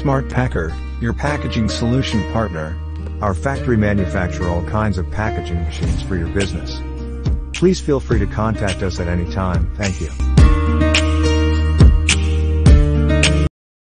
Smart Packer, your packaging solution partner. Our factory manufacture all kinds of packaging machines for your business. Please feel free to contact us at any time. Thank you.